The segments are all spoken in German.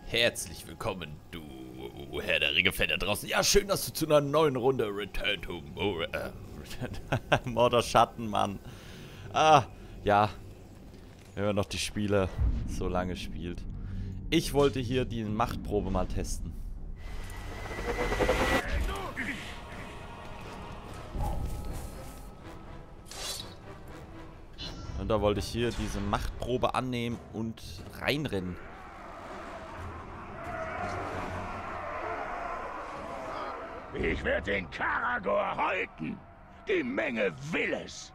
Herzlich willkommen, du Herr der Ringe-Fan da draußen. Ja, schön, dass du zu einer neuen Runde Return to Mordor Schatten, Mann. Ja. Wenn man noch die Spiele so lange spielt. Ich wollte hier die Machtprobe mal testen. Und da wollte ich hier diese Machtprobe annehmen und reinrennen. Ich werde den Karagor häuten. Die Menge will es.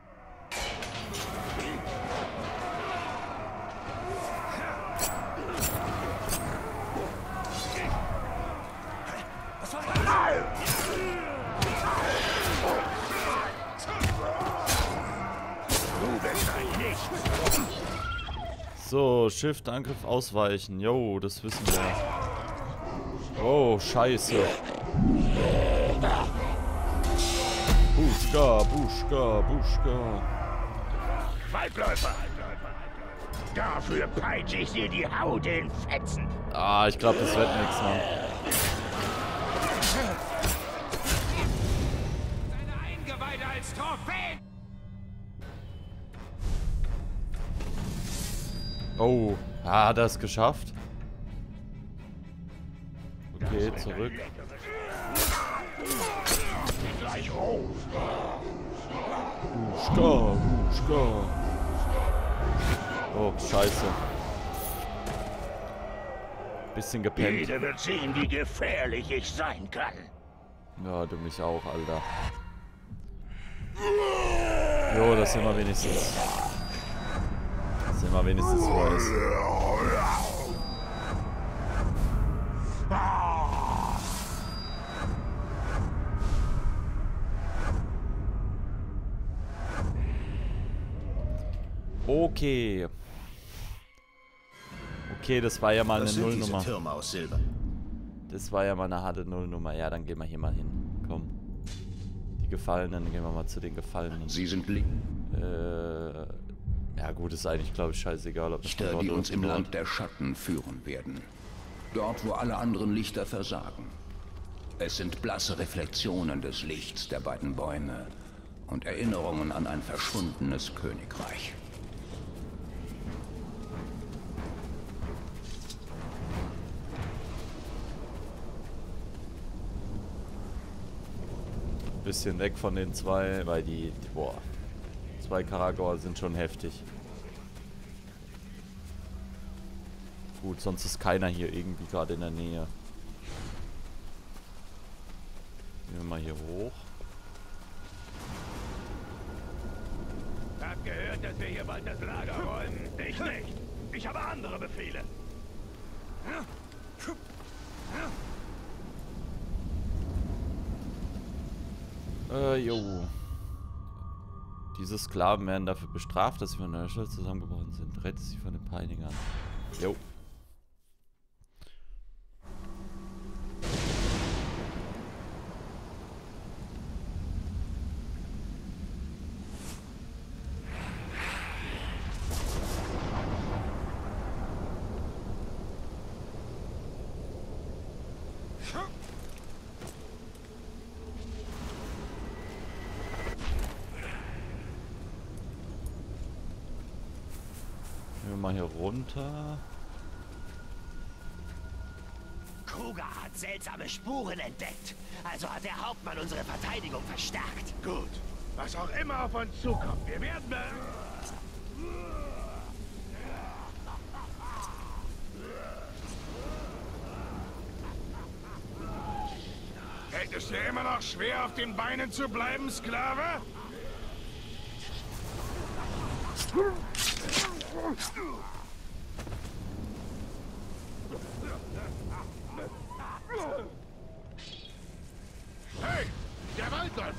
Du bist ein Nichts. So, Shift, Angriff, ausweichen. Jo, das wissen wir. Oh, scheiße. Buschka, Buschka, Buschka. Waldläufer. Dafür peitsche ich dir die Haut in Fetzen. Ah, ich glaube, das wird nichts, Mann. Deine Eingeweide als Trophäen. Oh, hat er es geschafft? Okay, zurück. Gleich auf. Buschka, Buschka. Oh, scheiße. Bisschen gepennt. Jeder wird sehen, wie gefährlich ich sein kann. Ja, du mich auch, Alter. Jo, das sind wir wenigstens. Das sind wir wenigstens, wo er ist. Okay. Okay, das war ja mal eine Nullnummer. Türme aus Silber? Das war ja mal eine harte Nullnummer. Ja, dann gehen wir hier mal hin. Komm. Die Gefallenen, gehen wir mal zu den Gefallenen. Sie sind ja gut, ist eigentlich, glaube ich, scheißegal, ob das Lichter, die uns im Land der Schatten führen werden. Dort, wo alle anderen Lichter versagen. Es sind blasse Reflexionen des Lichts der beiden Bäume und Erinnerungen an ein verschwundenes Königreich. Bisschen weg von den zwei, weil die zwei Karagor sind schon heftig. Gut, sonst ist keiner hier irgendwie gerade in der Nähe. Gehen wir mal hier hoch. Hab gehört, dass wir hier bald das Lager räumen. Ich nicht. Ich habe andere Befehle. Jo. Diese Sklaven werden dafür bestraft, dass sie von der Stadt zusammengebrochen sind. Rette sie von den Peinigern. Jo. Gehen wir mal hier runter. Kruger hat seltsame Spuren entdeckt. Also hat der Hauptmann unsere Verteidigung verstärkt. Gut. Was auch immer auf uns zukommt, wir werden... Fällt es dir immer noch schwer, auf den Beinen zu bleiben, Sklave? Hey, der Waldläufer!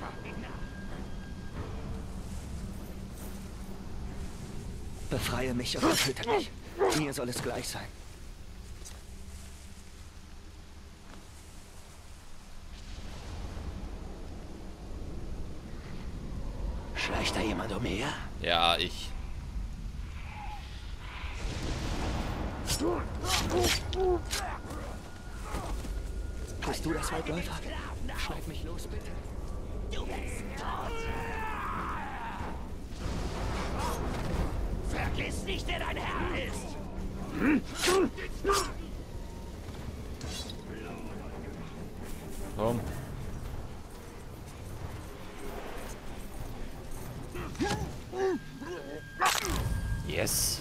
Befreie mich oder töte mich. Mir soll es gleich sein. Schleicht da jemand umher? Ja, ich. Bist du das Waldläufer? Schneid mich los, bitte. Du bist tot. Vergiss nicht, wer dein Herr ist. Komm. Yes.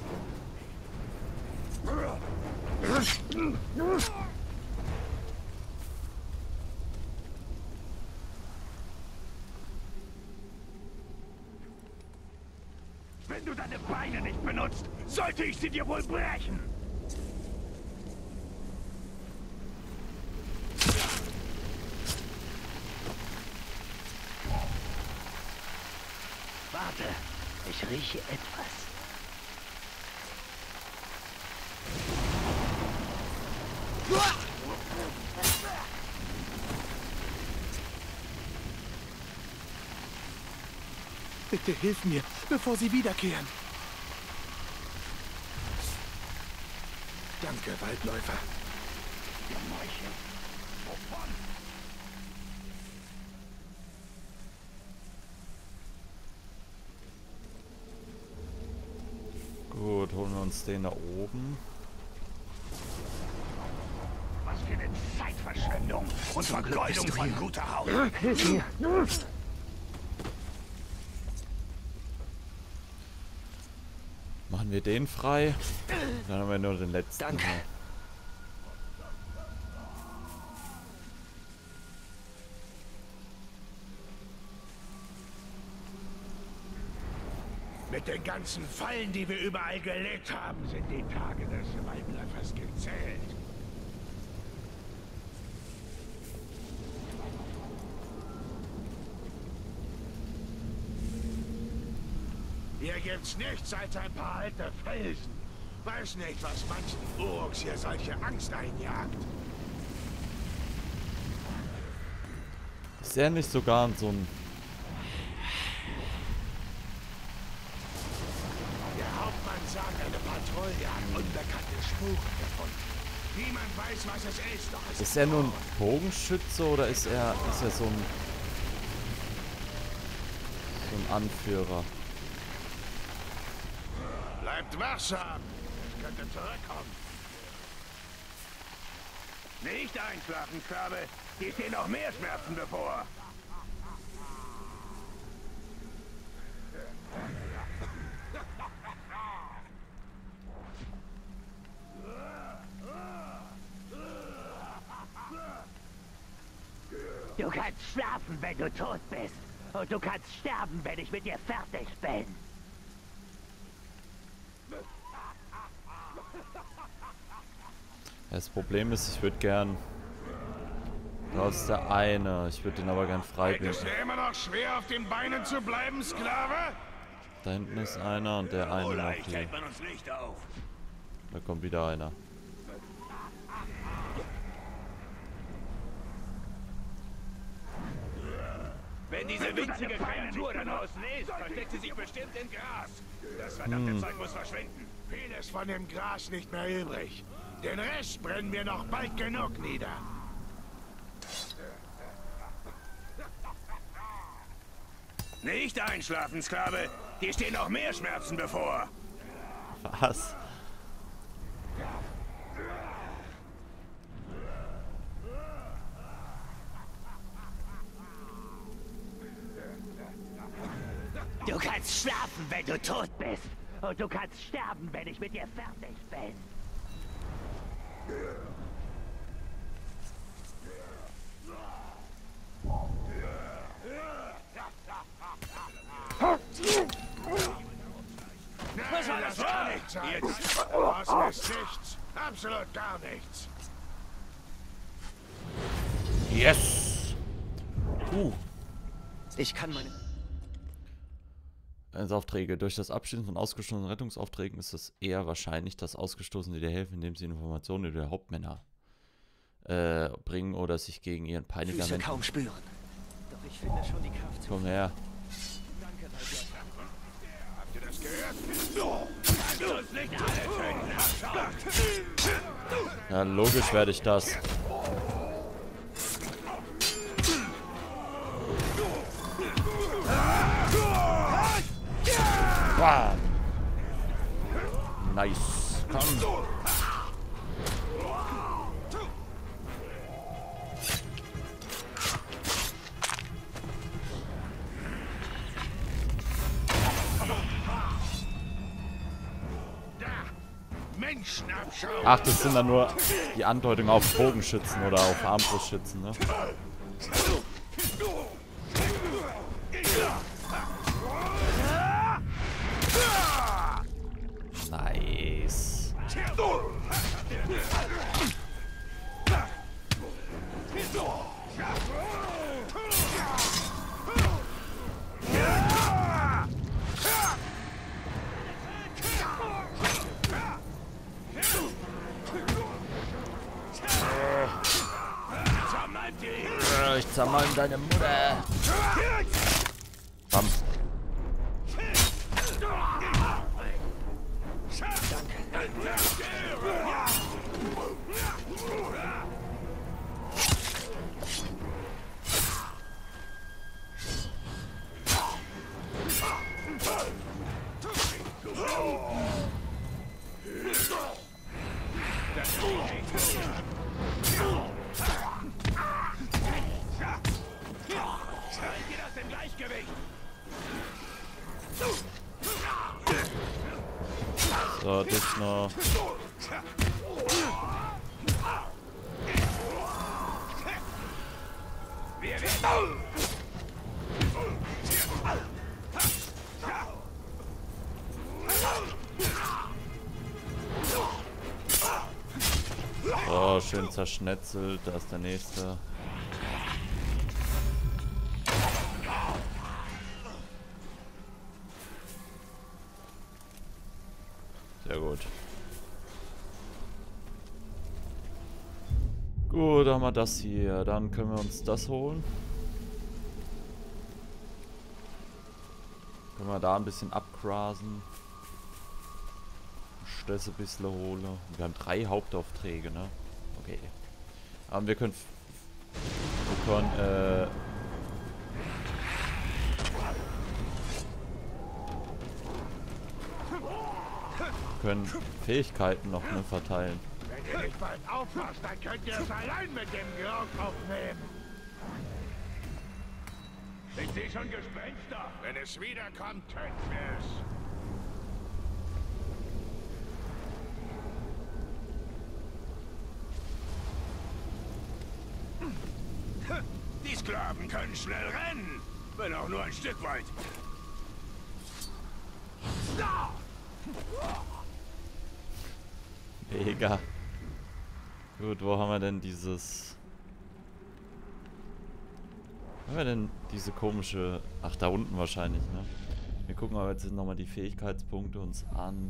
Wenn du deine Beine nicht benutzt, sollte ich sie dir wohl brechen. Warte, ich rieche etwas. Bitte hilf mir, bevor sie wiederkehren. Danke, Waldläufer. Gut, holen wir uns den da oben. Was für eine Zeitverschwendung und Vergeudung von guter Haut. Machen wir den frei. Dann haben wir nur den letzten. Danke. Mit den ganzen Fallen, die wir überall gelegt haben, sind die Tage des Waldläufers gezählt. Hier gibt's nichts als ein paar alte Felsen. Weiß nicht, was manchen Urks hier solche Angst einjagt. Ist er nicht sogar so ein... Der Hauptmann sagt, eine Patrouille hat unbekannte Spuren gefunden. Niemand weiß, was es ist, doch es Ist er nur ein Bogenschütze oder ist er so ein Anführer? Bleibt wachsam. Es könnte zurückkommen. Nicht einschlafen, Schabe. Dir stehen noch mehr Schmerzen bevor. Du kannst schlafen, wenn du tot bist. Und du kannst sterben, wenn ich mit dir fertig bin. Das Problem ist, ich würde gern... Da ist der eine. Ich würde den aber gern frei Ist binden. dir immer noch schwer, auf den Beinen zu bleiben, Sklave? Da hinten ist einer und der eine noch Leicht hier. hält man uns nicht auf. Da kommt wieder einer. Wenn diese winzige Kreatur da draußen ist, versteckt sie sich bestimmt im Gras. Das verdammte Zeug muss verschwinden. Vieles von dem Gras nicht mehr übrig. Den Rest brennen wir noch bald genug nieder. Nicht einschlafen, Sklave. Dir stehen noch mehr Schmerzen bevor. Was? Du kannst schlafen, wenn du tot bist. Und du kannst sterben, wenn ich mit dir fertig bin. Was war das? Kann nicht sein. Draußen ist nichts. Absolut gar nichts. Yes! Ich kann meine... Aufträge. Durch das Abschließen von ausgestoßenen Rettungsaufträgen ist es eher wahrscheinlich, dass Ausgestoßene dir helfen, indem sie Informationen über die Hauptmänner bringen oder sich gegen ihren Peiniger Füße wenden. kaum spüren. Doch ich finde schon die Kraft. Komm her. Danke, Waldläufer. Habt ihr das gehört? Ja, logisch werde ich das. Wow. Nice. Komm. Ach, das sind dann nur die Andeutungen auf Bogenschützen oder auf Armbrustschützen, ne? Nice. Ich zermalm deine Mutter. Bam. So, dich noch. Oh, schön zerschnetzelt. Da ist der nächste. Sehr gut. Gut, haben wir das hier. Dann können wir uns das holen. Können wir da ein bisschen abgrasen. Das ein bisschen holen. Wir haben 3 Hauptaufträge, ne? Okay. Aber wir können Fähigkeiten noch verteilen. Wenn ihr nicht bald aufpasst, dann könnt ihr es allein mit dem Grog aufnehmen. Ich sehe schon Gespenster. Wenn es wiederkommt, töten wir es. Die Sklaven können schnell rennen, wenn auch nur ein Stück weit. Mega. Gut, wo haben wir denn dieses... Wo haben wir denn diese komische... Ach, da unten wahrscheinlich, ne? Wir gucken aber jetzt nochmal die Fähigkeitspunkte uns an.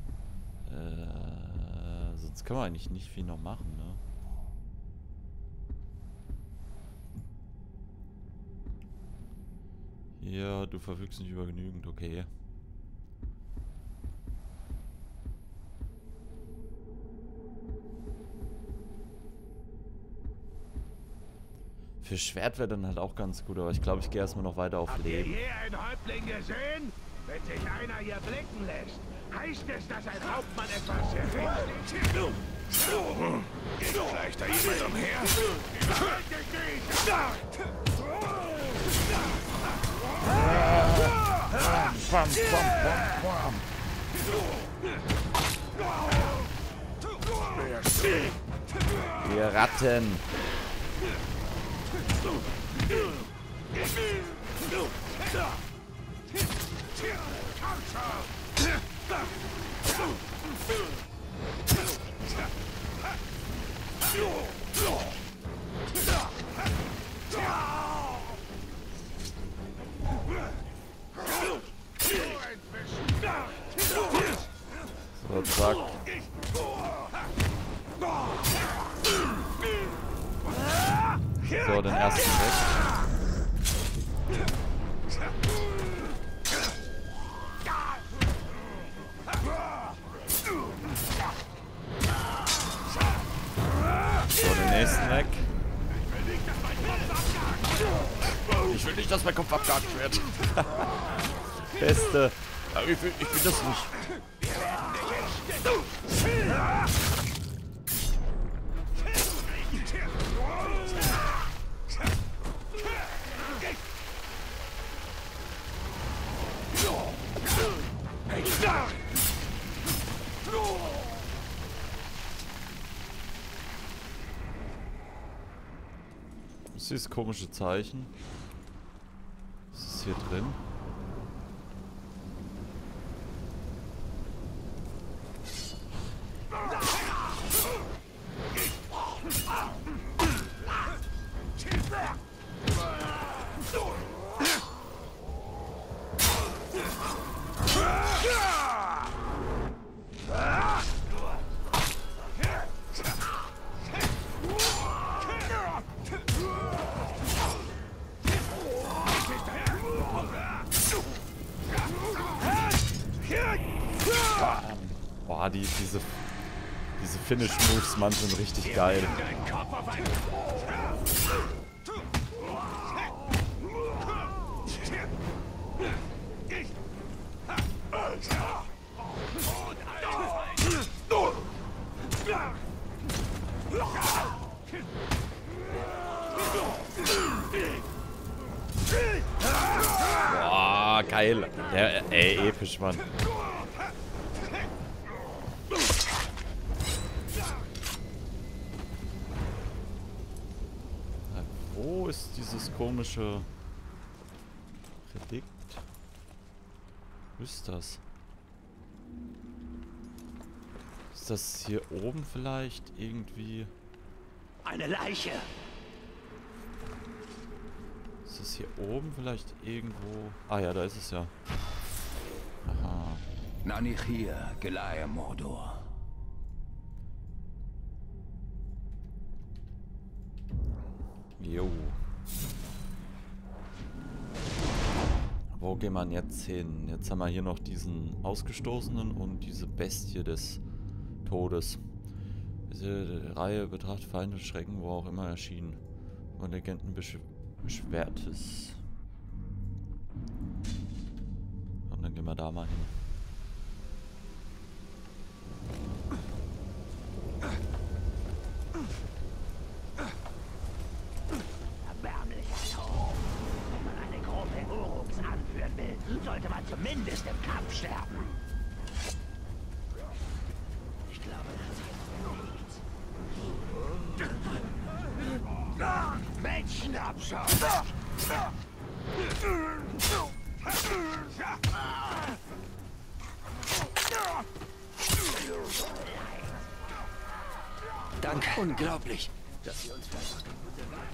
Sonst können wir eigentlich nicht viel noch machen, ne? Ja, du verfügst nicht über genügend, okay. Für Schwert wäre dann halt auch ganz gut, aber ich glaube, ich gehe erstmal noch weiter auf Leben. Habt ihr je einen Häuptling gesehen? Wenn sich einer hier blicken lässt, heißt es, dass ein Hauptmann etwas errichtet. Geht vielleicht da jemand umher? Bam, bam, bam, bam. Wir Ratten. So, zack. So, den ersten weg. nächsten weg. Ich will nicht, dass mein Kopf abgehakt wird. Beste. Ja, ich will das nicht. Was ist dieses komische Zeichen? Was ist hier drin? Boah, diese Finish-Moves, Mann, sind richtig geil. Boah, geil. Ja, ey, episch, Mann. Wo ist dieses komische Relikt? Wo ist das? Ist das hier oben vielleicht irgendwie? Eine Leiche! Ist das hier oben vielleicht irgendwo? Ah ja, da ist es ja. Aha. Nanichir, Gelae Mordor. Jo. Wo gehen wir jetzt hin? Jetzt haben wir hier noch diesen Ausgestoßenen und diese Bestie des Todes. Diese Reihe betrachtet Feinde Schrecken, wo auch immer erschienen. Und Legenden Beschwertes. Und dann gehen wir da mal hin. Sollte man zumindest im Kampf sterben. Ich glaube, das ist Menschenabschau. Danke. Unglaublich, dass Sie uns versucht haben.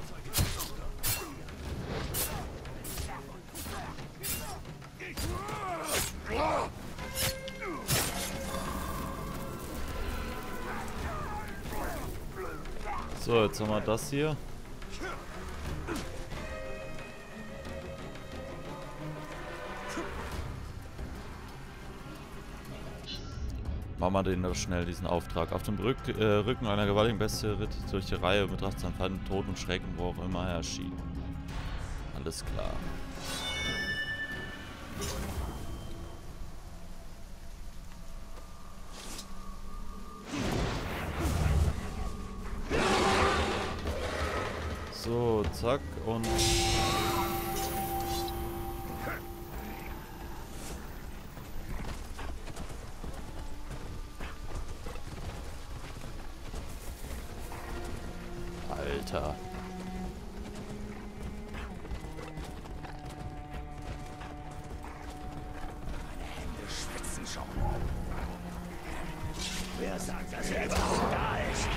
So, jetzt haben wir das hier. Machen wir den noch schnell, diesen Auftrag. Auf dem Rücken einer gewaltigen Bestie ritt durch die Reihe, betrachtet seinen Feind, Tod und Schrecken, wo auch immer er erschien. Alles klar. So, zack und... Alter. Meine Hände schwitzen schon. Wer sagt, dass er überhaupt da ist?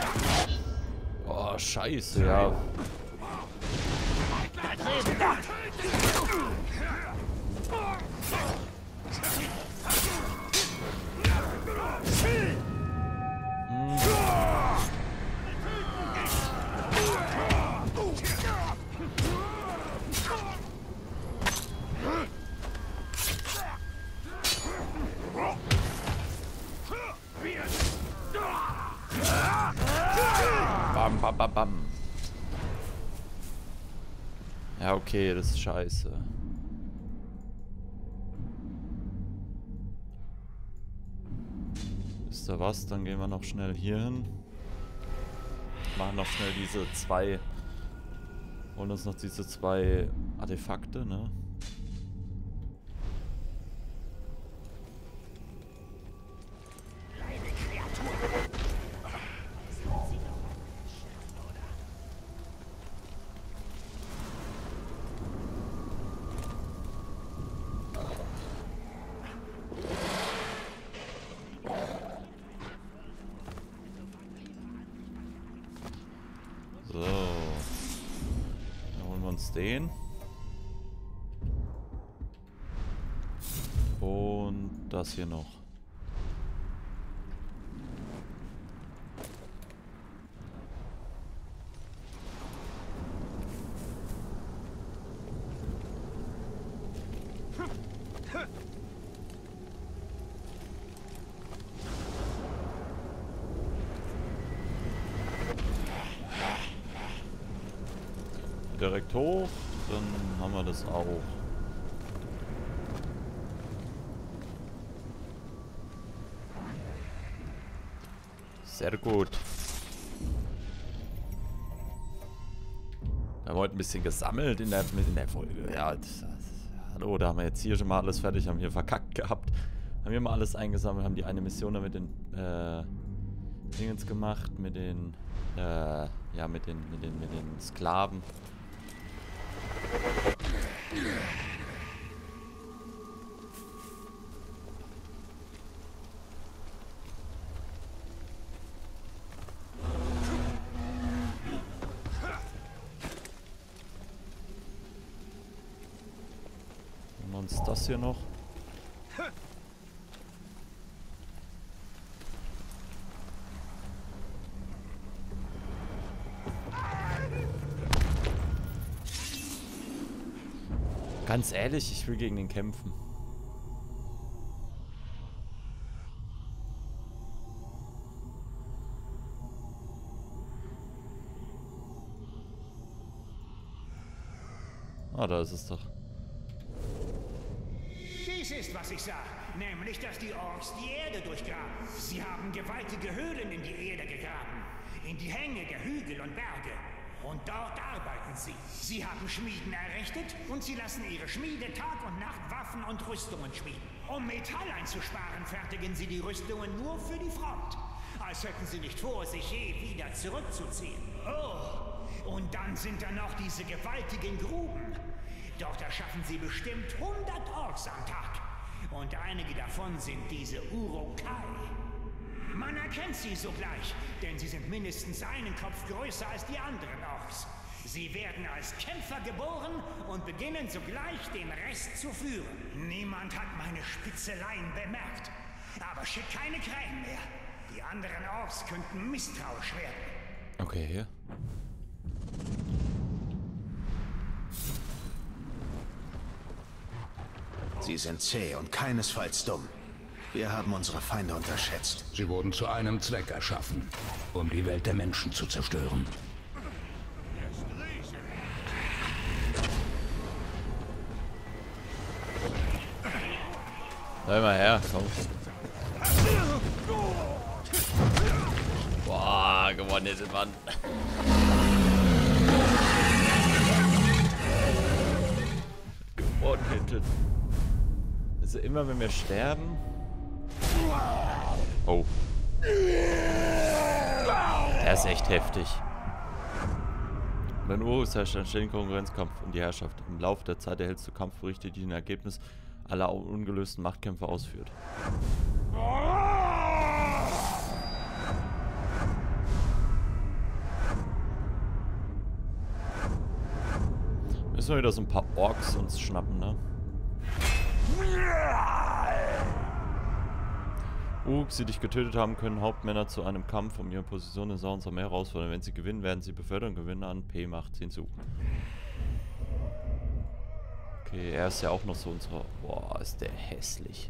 Oh, scheiße, ja. Da drüben! Bam, bam, bam, bam. Ja, okay, das ist scheiße. Wisst ihr was? Dann gehen wir noch schnell hier hin. Machen noch schnell diese zwei. Holen uns noch diese zwei Artefakte, ne? So. Dann holen wir uns den. Und das hier noch. Direkt hoch, dann haben wir das auch. Sehr gut. Da haben wir heute ein bisschen gesammelt in der Folge. Ja, hallo, da haben wir jetzt hier schon mal alles fertig, haben hier verkackt gehabt. Haben hier mal alles eingesammelt, haben die eine Mission da mit den Dingens gemacht, mit den ja, mit den Sklaven. Und uns das hier noch. Ganz ehrlich, ich will gegen den kämpfen. Ah, da ist es doch. Dies ist, was ich sah. Nämlich, dass die Orks die Erde durchgraben. Sie haben gewaltige Höhlen in die Erde gegraben. In die Hänge der Hügel und Berge. Und dort arbeiten sie. Sie haben Schmieden errichtet und sie lassen ihre Schmiede Tag und Nacht Waffen und Rüstungen schmieden. Um Metall einzusparen, fertigen sie die Rüstungen nur für die Front. Als hätten sie nicht vor, sich je wieder zurückzuziehen. Oh, und dann sind da noch diese gewaltigen Gruben. Dort erschaffen sie bestimmt 100 Orks am Tag. Und einige davon sind diese Uruk-hai. Man erkennt sie sogleich, denn sie sind mindestens einen Kopf größer als die anderen Orks. Sie werden als Kämpfer geboren und beginnen sogleich den Rest zu führen. Niemand hat meine Spitzeleien bemerkt. Aber schick keine Krähen mehr. Die anderen Orks könnten misstrauisch werden. Okay. Sie sind zäh und keinesfalls dumm. Wir haben unsere Feinde unterschätzt. Sie wurden zu einem Zweck erschaffen, um die Welt der Menschen zu zerstören. Sei mal her, komm. Boah, gewonnen, Mann. Gewonnen. Also immer wenn wir sterben. Oh. Der ist echt heftig. Wenn Uruk herrscht ein ständiger Konkurrenzkampf um die Herrschaft. Im Laufe der Zeit erhältst du Kampfberichte, die ein Ergebnis aller ungelösten Machtkämpfe ausführt. Müssen wir wieder so ein paar Orks uns schnappen, ne? Sie dich getötet haben, können Hauptmänner zu einem Kampf um ihre Position in Sauerns Armee herausfordern. Wenn sie gewinnen, werden sie befördern und Gewinne an P-Macht hinzu. Okay, er ist ja auch noch so unser... Boah, ist der hässlich.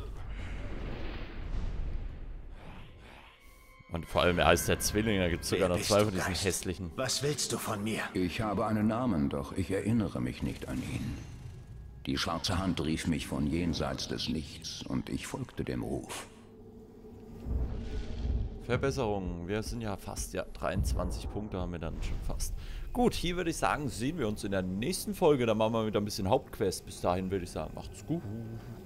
Und vor allem, er heißt der Zwilling, da gibt es sogar noch zwei von diesen hässlichen. Was willst du von mir? Ich habe einen Namen, doch ich erinnere mich nicht an ihn. Die schwarze Hand rief mich von jenseits des Lichts und ich folgte dem Ruf. Verbesserungen. Wir sind ja fast, ja, 23 Punkte haben wir dann schon fast. Gut, hier würde ich sagen, sehen wir uns in der nächsten Folge. Dann machen wir wieder ein bisschen Hauptquest. Bis dahin würde ich sagen, macht's gut.